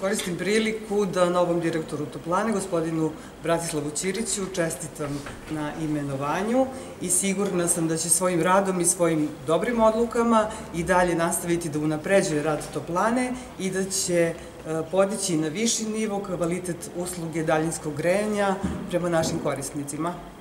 Koristim priliku da novom direktoru Toplane, gospodinu Bratislavu Ćiriću, čestitam na imenovanju i sigurna sam da će svojim radom i svojim dobrim odlukama i dalje nastaviti da unapređuje rad Toplane i da će podići na viši nivo kvalitet usluge daljinskog grejanja prema našim korisnicima.